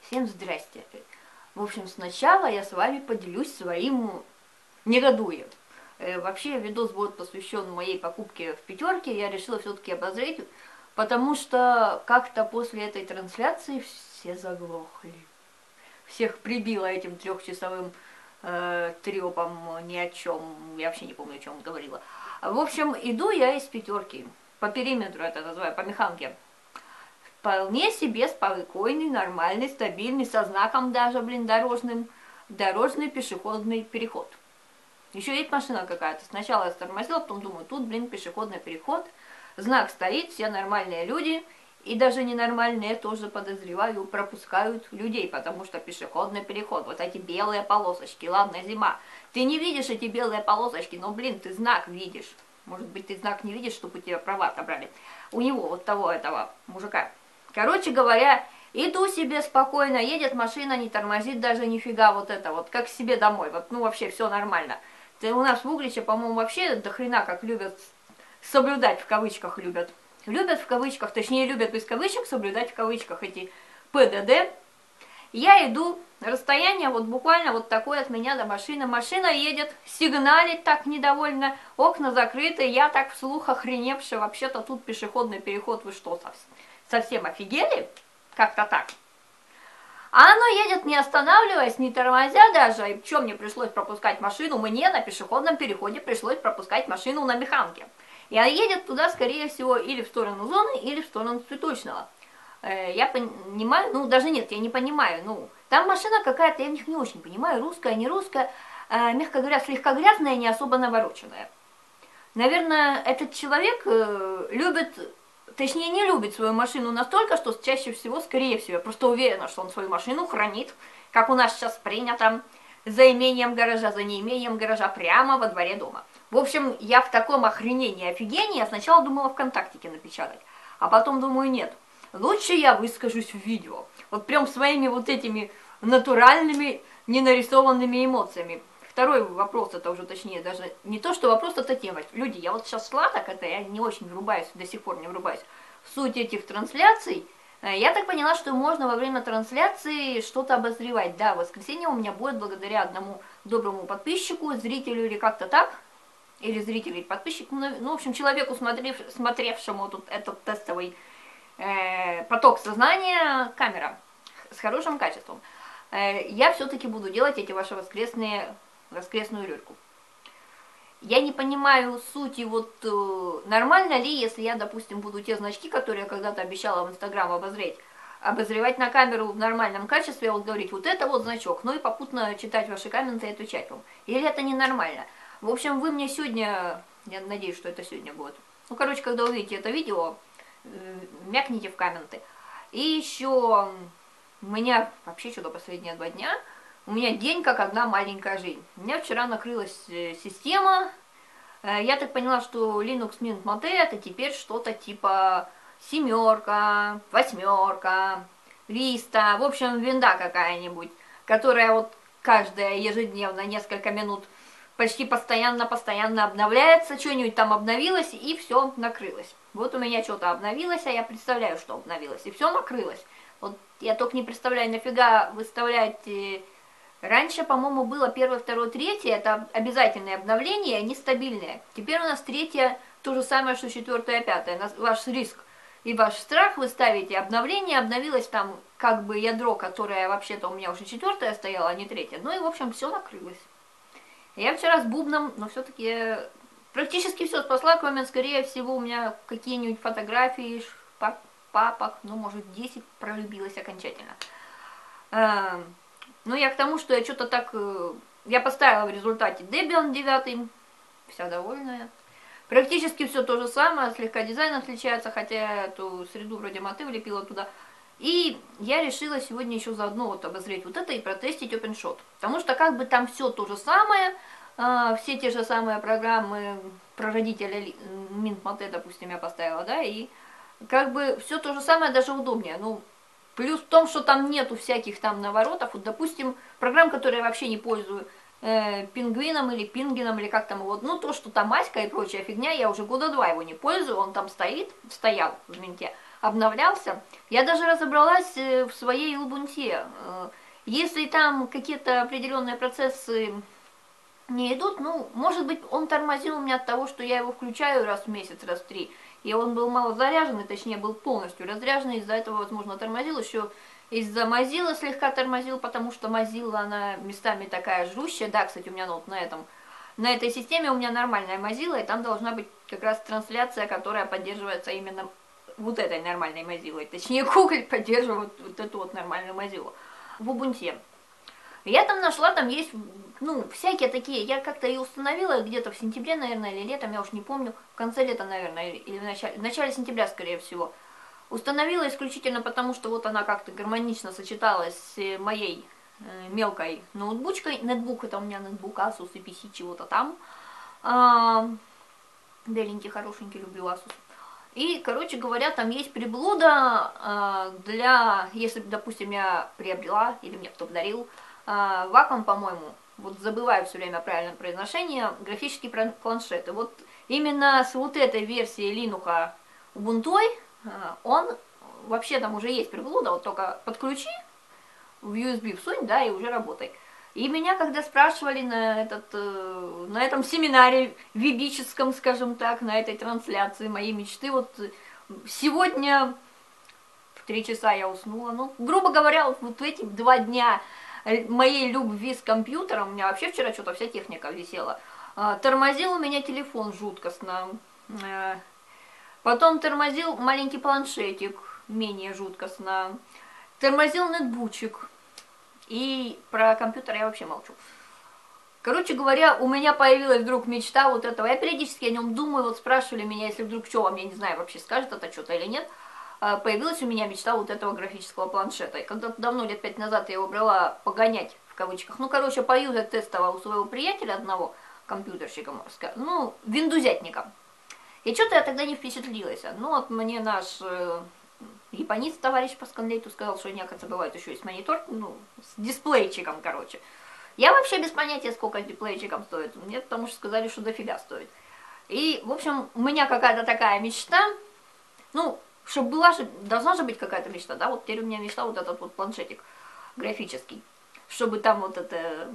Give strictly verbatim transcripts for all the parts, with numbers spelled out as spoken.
Всем здрасте. В общем, сначала я с вами поделюсь своим негодуем. Э, вообще, видос будет посвящен моей покупке в пятерке. Я решила все-таки обозреть, потому что как-то после этой трансляции все заглохли. Всех прибило этим трехчасовым э, трепом ни о чем. Я вообще не помню, о чем говорила. В общем, иду я из пятерки. По периметру это называю, по механке. Вполне себе спокойный, нормальный, стабильный, со знаком даже, блин, дорожным, дорожный пешеходный переход. Еще есть машина какая-то. Сначала я стормозила, потом думаю, тут, блин, пешеходный переход. Знак стоит, все нормальные люди. И даже ненормальные тоже, подозреваю, пропускают людей, потому что пешеходный переход, вот эти белые полосочки, ладно, зима. Ты не видишь эти белые полосочки, но, блин, ты знак видишь. Может быть, ты знак не видишь, чтобы у тебя права отобрали. У него, вот того, этого мужика. Короче говоря, иду себе спокойно, едет машина, не тормозит даже нифига, вот это вот, как себе домой, вот, ну вообще все нормально. Ты, у нас в Угличе, по-моему, вообще до хрена как любят соблюдать, в кавычках любят. Любят в кавычках, точнее любят без кавычек соблюдать в кавычках эти ПДД. Я иду, расстояние вот буквально вот такое от меня до машины. Машина едет, сигналит так недовольно, окна закрыты, я так вслух охреневшая, вообще-то тут пешеходный переход, вы что, совсем офигели? Как-то так. А оно едет не останавливаясь, не тормозя даже. И что, мне пришлось пропускать машину? Мне на пешеходном переходе пришлось пропускать машину на механке. И она едет туда, скорее всего, или в сторону зоны, или в сторону цветочного. Я понимаю, ну даже нет, я не понимаю, ну там машина какая-то, я в них не очень понимаю, русская, не русская, э, мягко говоря, слегка грязная, не особо навороченная. Наверное, этот человек э, любит, точнее не любит свою машину настолько, что чаще всего, скорее всего, я просто уверена, что он свою машину хранит, как у нас сейчас принято, за имением гаража, за неимением гаража, прямо во дворе дома. В общем, я в таком охренении, офигении, я сначала думала ВКонтактике напечатать, а потом думаю, нет. Лучше я выскажусь в видео, вот прям своими вот этими натуральными, ненарисованными эмоциями. Второй вопрос, это уже точнее, даже не то, что вопрос, это тема. Люди, я вот сейчас шла, так это я не очень врубаюсь, до сих пор не врубаюсь в суть этих трансляций. Я так поняла, что можно во время трансляции что-то обозревать. Да, в воскресенье у меня будет благодаря одному доброму подписчику, зрителю или как-то так, или зрителю или подписчику, ну, в общем, человеку, смотрев, смотревшему тут этот тестовый поток сознания, камера с хорошим качеством. Я все-таки буду делать эти ваши воскресные, воскресную люльку. Я не понимаю сути, вот нормально ли, если я, допустим, буду те значки, которые я когда-то обещала в Инстаграм обозреть, обозревать на камеру в нормальном качестве, вот говорить, вот это вот значок, ну и попутно читать ваши комменты и отвечать вам. Или это ненормально? В общем, вы мне сегодня, я надеюсь, что это сегодня будет. Ну, короче, когда увидите это видео, мякните в комменты. И еще у меня вообще что-то последние два дня, у меня день как одна маленькая жизнь. У меня вчера накрылась система, я так поняла, что Linux Mint Mate это теперь что-то типа семерка, восьмерка, Vista, в общем, винда какая-нибудь, которая вот каждая ежедневно несколько минут почти постоянно-постоянно обновляется, что-нибудь там обновилось, и все накрылось. Вот у меня что-то обновилось, а я представляю, что обновилось, и все накрылось. Вот я только не представляю, нафига выставлять... Раньше, по-моему, было первое, второе, третье, это обязательные обновления, они стабильные. Теперь у нас третье, то же самое, что четвертое, пятое. Ваш риск и ваш страх вы ставите обновление, обновилось там как бы ядро, которое вообще-то у меня уже четвертое стояло, а не третье. Ну и, в общем, все накрылось. Я вчера с бубном, но все-таки практически все спасла, кроме, скорее всего, у меня какие-нибудь фотографии папок, ну, может, десять пролюбилась окончательно. Ну, я к тому, что я что-то так... Я поставила в результате Debian девять, вся довольная. Практически все то же самое, слегка дизайн отличается, хотя эту среду вроде маты влепила туда. И я решила сегодня еще заодно вот обозреть вот это и протестить OpenShot. Потому что как бы там все то же самое, все те же самые программы прародителя Mint Mate, допустим, я поставила, да, и как бы все то же самое, даже удобнее. Ну, плюс в том, что там нету всяких там наворотов. Вот, допустим, программ, которые я вообще не пользую, э, пингвином или пингином, или как там его, ну, то, что там Аська и прочая фигня, я уже года два его не пользую, он там стоит, стоял в менте. обновлялся. Я даже разобралась в своей Ubuntu. Если там какие-то определенные процессы не идут, ну, может быть, он тормозил у меня от того, что я его включаю раз в месяц, раз в три, и он был мало заряженный, точнее, был полностью разряженный, из-за этого, возможно, тормозил, еще из-за Mozilla слегка тормозил, потому что Mozilla, она местами такая жрущая, да, кстати, у меня ну, вот на этом, на этой системе у меня нормальная Mozilla, и там должна быть как раз трансляция, которая поддерживается именно вот этой нормальной Mozilla, точнее, Google поддерживает вот эту вот нормальную Mozilla в Ubuntu. Я там нашла, там есть, ну, всякие такие, я как-то ее установила где-то в сентябре, наверное, или летом, я уж не помню, в конце лета, наверное, или в начале, в начале сентября, скорее всего. Установила исключительно потому, что вот она как-то гармонично сочеталась с моей э, мелкой ноутбучкой, нетбук, это у меня нетбук Asus и пи си чего-то там, а, беленький, хорошенький, люблю Asus. И, короче говоря, там есть приблуда э, для, если, допустим, я приобрела, или мне кто-то дарил, Wacom, по-моему, вот забываю все время правильное произношение, графический планшет. И вот именно с вот этой версией Linux Ubuntu, он, вообще там уже есть приблуда, вот только подключи, в ю эс би всунь, да, и уже работай. И меня, когда спрашивали на, этот, на этом семинаре вебическом, скажем так, на этой трансляции моей мечты, вот сегодня в три часа я уснула, ну, грубо говоря, вот, вот эти два дня моей любви с компьютером, у меня вообще вчера что-то вся техника висела, тормозил у меня телефон жуткостно, потом тормозил маленький планшетик, менее жуткостно, тормозил нетбучик, и про компьютер я вообще молчу. Короче говоря, у меня появилась вдруг мечта вот этого, я периодически о нем думаю, вот спрашивали меня, если вдруг что вам, я не знаю, вообще скажет это что-то или нет, появилась у меня мечта вот этого графического планшета. И когда-то давно, лет пять назад, я его брала погонять, в кавычках, ну, короче, поюзать тестово у своего приятеля одного, компьютерщика, ну, виндузятника. И что-то я тогда не впечатлилась. Ну, вот мне наш э, японец, товарищ по сканлейту, сказал, что, оказывается, бывает еще есть монитор, ну, с дисплейчиком, короче. Я вообще без понятия, сколько с дисплейчиком стоит. Мне потому что сказали, что дофига стоит. И, в общем, у меня какая-то такая мечта, ну, чтобы была же, должна же быть какая-то мечта, да, вот теперь у меня мечта вот этот вот планшетик графический, чтобы там вот это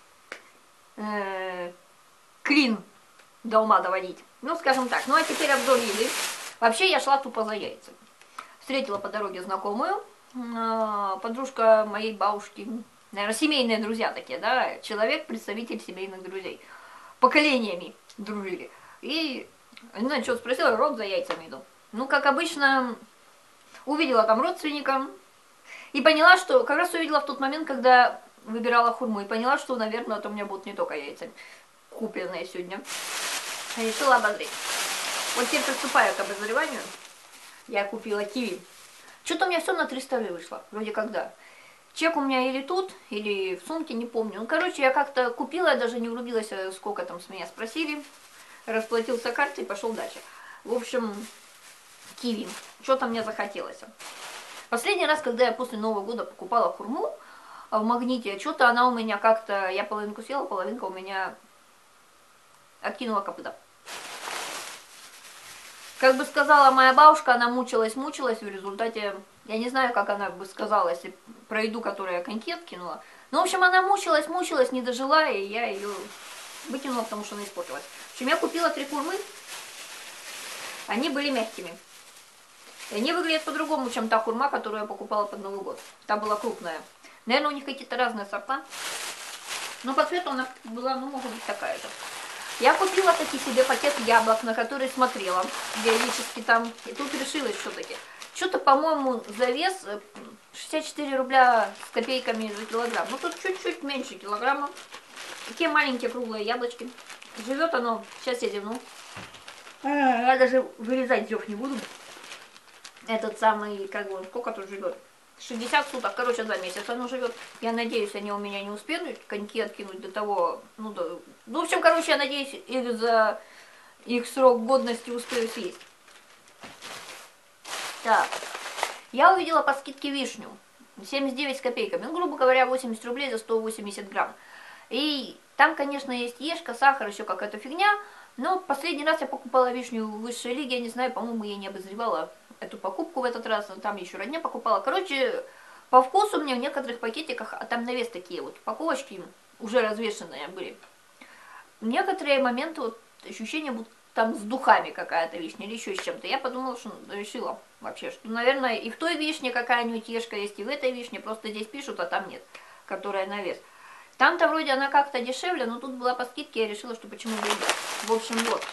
э, клин до ума доводить, ну, скажем так. Ну, а теперь обзор еды. Вообще, я шла тупо за яйцами. Встретила по дороге знакомую, э, подружка моей бабушки, наверное, семейные друзья такие, да, человек, представитель семейных друзей, поколениями дружили. И, не знаю, что спросила, рот за яйцами иду. Ну, как обычно, увидела там родственника и поняла, что, как раз увидела в тот момент, когда выбирала хурму, и поняла, что, наверное, это у меня будут не только яйца купленные сегодня. Решила обозреть. Вот теперь приступаю к обозреванию. Я купила киви. Что-то у меня все на триста рублей вышло, вроде когда. Чек у меня или тут, или в сумке, не помню. Ну, короче, я как-то купила, я даже не врубилась, сколько там с меня спросили. Расплатился картой и пошел дальше. В общем, киви. Что-то мне захотелось. Последний раз, когда я после Нового года покупала хурму в магните, что-то она у меня как-то, я половинку съела, половинка у меня откинула копыта. Как бы сказала моя бабушка, она мучилась-мучилась, в результате, я не знаю, как она бы сказала, если про еду, которую я коньки откинула. Ну, в общем, она мучилась-мучилась, не дожила, и я ее выкинула, потому что она испортилась. В общем, я купила три хурмы, они были мягкими. И они выглядят по-другому, чем та хурма, которую я покупала под Новый год. Та была крупная. Наверное, у них какие-то разные сорта. Но по цвету она была, ну, может быть, такая же. Я купила таки себе пакет яблок, на который смотрела периодически там. И тут решилась все-таки. Что-то, по-моему, за вес шестьдесят четыре рубля с копейками за килограмм. Ну, тут чуть-чуть меньше килограмма. Такие маленькие круглые яблочки. Живет оно, сейчас я зевну. Я даже вырезать зев не буду. Этот самый, как бы, сколько тут живет? шестьдесят суток, короче, два месяца оно живет. Я надеюсь, они у меня не успеют коньки откинуть до того, ну, до... ну, в общем, короче, я надеюсь, их за их срок годности успею съесть. Так, я увидела по скидке вишню, семьдесят девять с копейками, ну, грубо говоря, восемьдесят рублей за сто восемьдесят грамм. И там, конечно, есть ешка, сахар, еще какая-то фигня, но последний раз я покупала вишню в высшей лиге, я не знаю, по-моему, я не обозревала эту покупку в этот раз, там еще родня покупала. Короче, по вкусу мне в некоторых пакетиках, а там на вес такие вот упаковочки уже развешенные были. В некоторые моменты вот ощущение будто там с духами какая-то вишня или еще с чем-то. Я подумала, что решила вообще, что, наверное, и в той вишне какая-нибудь ешка есть, и в этой вишне, просто здесь пишут, а там нет, которая на вес. Там-то вроде она как-то дешевле, но тут была по скидке, я решила, что почему бы и нет. В общем, вот.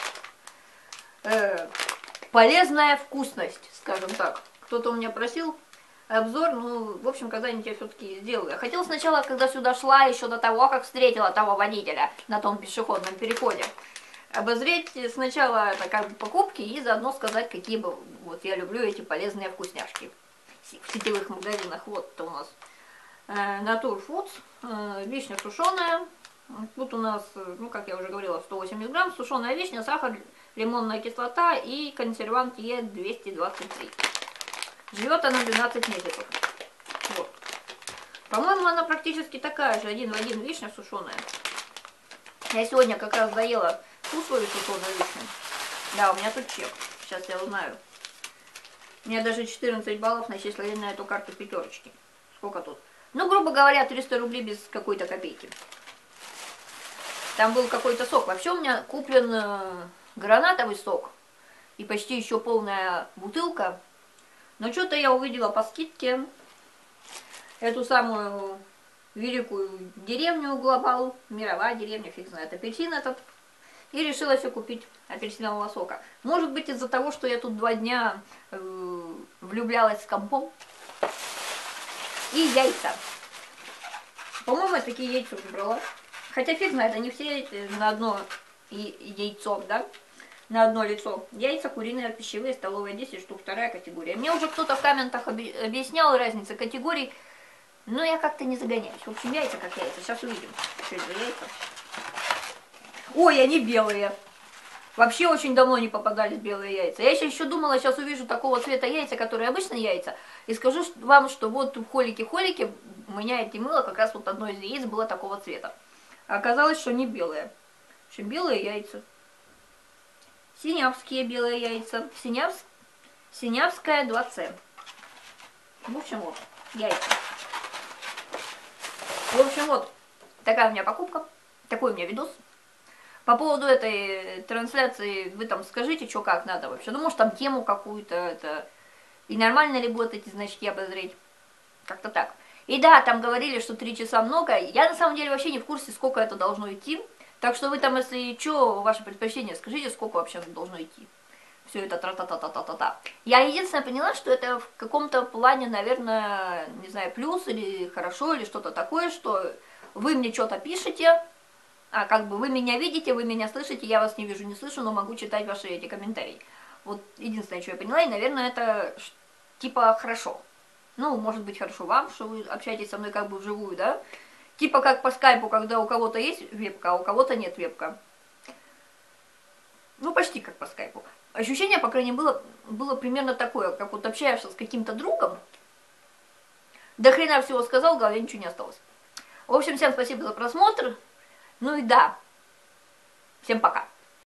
Э, полезная вкусность, скажем так. Кто-то у меня просил обзор, ну, в общем, когда-нибудь я все-таки сделаю. Я хотела сначала, когда сюда шла, еще до того, как встретила того водителя на том пешеходном переходе, обозреть сначала это как бы покупки и заодно сказать, какие бы, вот я люблю эти полезные вкусняшки в сетевых магазинах. Вот это у нас Natur Foods, э, вишня сушеная. Тут у нас, ну, как я уже говорила, сто восемьдесят грамм, сушеная вишня, сахар, лимонная кислота и консервант Е двести двадцать три. Живет она двенадцать месяцев. Вот. По-моему, она практически такая же, один в один вишня сушеная. Я сегодня как раз доела ту свою сушеную вишню. Да, у меня тут чек. Сейчас я узнаю. У меня даже четырнадцать баллов начислили на эту карту пятерочки. Сколько тут? Ну, грубо говоря, триста рублей без какой-то копейки. Там был какой-то сок. Вообще у меня куплен э, гранатовый сок. И почти еще полная бутылка. Но что-то я увидела по скидке эту самую великую деревню Глобал, мировая деревня, фиг знает, апельсин этот. И решила все купить апельсинового сока. Может быть, из-за того, что я тут два дня э, влюблялась с компом. И яйца. По-моему, я такие яйца уже брала. Хотя фиг знает, они все на одно яйцо, да? На одно лицо. Яйца куриные, пищевые, столовые, десять штук, вторая категория. Мне уже кто-то в комментах объяснял разницу категорий, но я как-то не загоняюсь. В общем, яйца как яйца. Сейчас увидим, что это за яйца. Ой, они белые. Вообще очень давно не попадались белые яйца. Я еще думала, сейчас увижу такого цвета яйца, которые обычные яйца, и скажу вам, что вот в холике-холике у меня эти мыло, как раз вот одно из яиц было такого цвета. А оказалось, что не белые. В общем, белые яйца. Синявские белые яйца. Синявс... Синявская два С. В общем, вот, яйца. В общем, вот, такая у меня покупка. Такой у меня видос. По поводу этой трансляции вы там скажите, что как надо вообще. Ну, может, там тему какую-то, это... И нормально ли будут эти значки обозреть. Как-то так. И да, там говорили, что три часа много. Я на самом деле вообще не в курсе, сколько это должно идти. Так что вы там, если что, ваше предпочтение, скажите, сколько вообще должно идти. Все это тра-та-та-та-та-та-та. Я единственное поняла, что это в каком-то плане, наверное, не знаю, плюс или хорошо, или что-то такое, что вы мне что-то пишете, а как бы вы меня видите, вы меня слышите, я вас не вижу, не слышу, но могу читать ваши эти комментарии. Вот единственное, что я поняла, и, наверное, это типа хорошо. Ну, может быть, хорошо вам, что вы общаетесь со мной как бы вживую, да? Типа как по скайпу, когда у кого-то есть вебка, а у кого-то нет вебка. Ну, почти как по скайпу. Ощущение, по крайней мере, было, было примерно такое, как вот общаешься с каким-то другом, до хрена всего сказал, в голове ничего не осталось. В общем, всем спасибо за просмотр. Ну и да, всем пока.